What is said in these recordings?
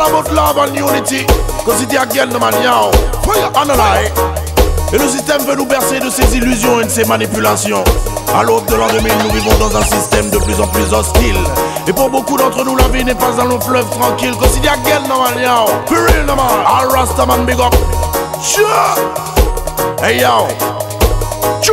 all about love and unity. Cause it again, man, yo. Fire on the lie. Et le système veut nous bercer de ses illusions et de ses manipulations. À l'aube de l'an 2000, nous vivons dans un système de plus en plus hostile. Et pour beaucoup d'entre nous, la vie n'est pas un long fleuve tranquille. Cause it again, man, yo. For real, man. All Rastaman, big up. Sure. Hey, yo. Sure.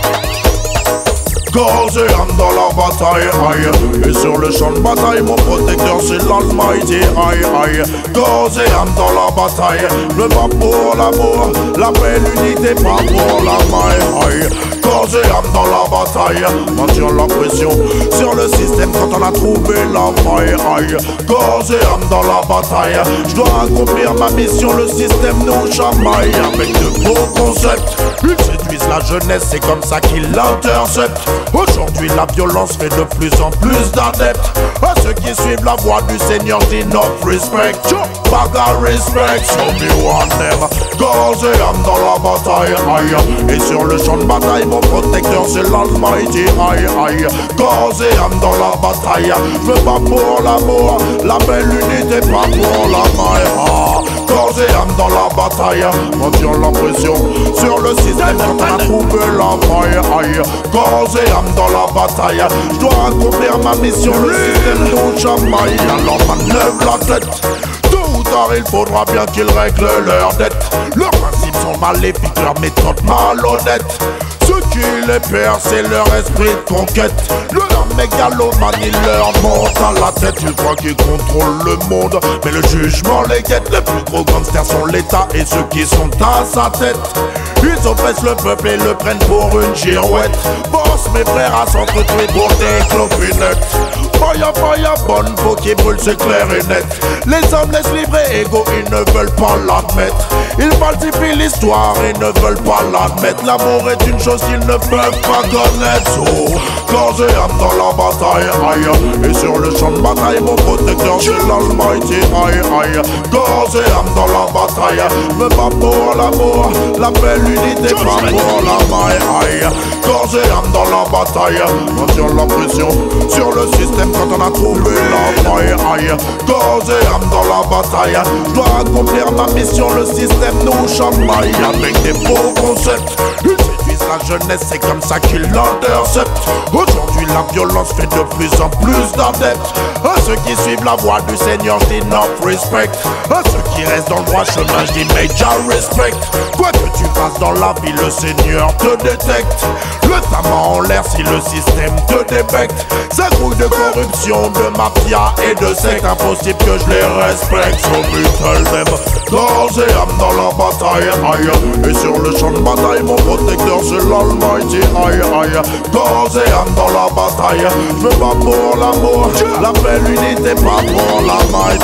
Cause I'm dans la bataille, aïe. Et sur le champ de bataille, mon protecteur c'est l'Almighty, aïe, aïe. Cause I'm dans la bataille, le pas pour l'amour, la paix, l'unité, pas pour la maille, aïe. Cause I'm dans la bataille, maintiens la pression sur le système quand on a trouvé la faille, aïe. Cause I'm dans la bataille, je dois accomplir ma mission, le système nous chamaille avec de beaux concepts. Ils séduisent la jeunesse, c'est comme ça qu'ils l'interceptent. Aujourd'hui la violence fait de plus en plus d'adeptes. À ceux qui suivent la voie du Seigneur, dis enough respect. Baga respect, show me one them. Cause I'm dans la bataille, aïe. Et sur le champ de bataille, mon protecteur c'est l'Almighty, aïe, aïe. Cause I'm dans la bataille, je veux pas pour l'amour, la belle unité, pas pour la maille. Cause I'm dans la bataille, maintiens la pression sur le système quand on a trouvé la faille, aïe. Cause I'm dans la bataille, je dois accomplir ma mission, le système nous chamaille. Alors manœuvre la tête, tôt ou tard il faudra bien qu'ils règlent leurs dettes. Leurs principes sont maléfiques, leurs méthodes malhonnêtes. Ce qui les perd, c'est leur esprit de conquête. Leur mégalomanie leur monte à la tête. Ils croient qu'ils contrôlent le monde, mais le jugement les guette. Les plus gros gangsters sont l'État et ceux qui sont à sa tête. Ils oppressent le peuple et le prennent pour une girouette. Boss mes frères à s'entretuer pour des clopinettes. Fire, fire, bonne peau qui brûle, c'est clair et net. Les hommes laissent livrer égaux, ils ne veulent pas l'admettre. Ils falsifient l'histoire, ils ne veulent pas l'admettre. L'amour est une chose qu'ils ne peuvent pas connaître. So, cause I'm dans la bataille, aïe. Et sur le champ de bataille, mon protecteur c'est l'Almighty, aïe, aïe. Cause I'm dans la bataille, mais pas pour l'amour, la belle unité, pas pour la maille, aïe. Cause I'm dans la bataille, maintiens la pression sur le système quand on a trouvé la faille, aïe. Cause I'm dans la bataille, je dois accomplir ma mission, le système nous chamaille avec des beaux concepts. Ils séduisent la jeunesse, c'est comme ça qu'ils l'interceptent. Aujourd'hui la violence fait de plus en plus d'adeptes. À ceux qui suivent la voie du Seigneur, je dis enough respect. À ceux qui restent dans le droit chemin, je dis major respect. Quoi que tu fasses dans la vie, le Seigneur te détecte. Le tabac en l'air si le système te débecte. Ça grouille de corruption, de mafia et de secte. Impossible que je les respecte, so me tell them. Cause I'm dans la bataille, aïe. Et sur le champ de bataille, mon protecteur c'est l'Almighty, aïe, aïe. Cause I'm dans la bataille, je veux pas pour l'amour, la belle unité, pas pour la maille.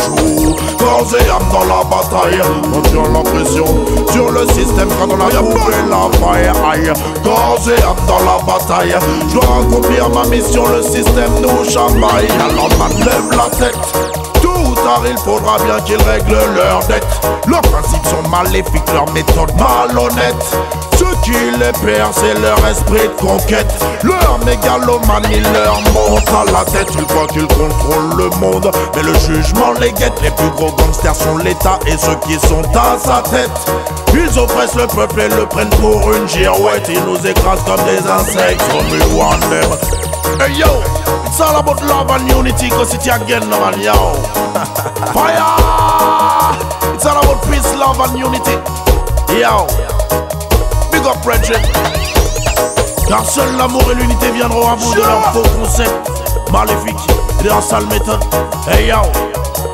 Cause I'm dans la bataille, maintiens la pression sur le système quand on a trouvé la faille, aïe. Cause I'm dans la bataille, je dois accomplir ma mission, le système nous chamaille. Alors manlève la tête, tôt ou tard il faudra bien qu'ils règlent leurs dettes. Leurs principes sont maléfiques, leurs méthodes malhonnêtes. Ce qui les perd, c'est leur esprit de conquête. Leur mégalomanie leur monte à la tête. Ils croient qu'ils contrôlent le monde, mais le jugement les guette. Les plus gros gangsters sont l'État et ceux qui sont à sa tête. Ils oppressent le peuple et le prennent pour une girouette. Ils nous écrasent comme des insectes, comme we want them. Hey yo, it's all about love and unity, cause it's again, no man, yo. Fire! It's all about peace, love and unity. Yo, big up, brethren. Car seul l'amour et l'unité viendront à bout de leurs faux concepts maléfiques et de leur sale méthode. Hey yo,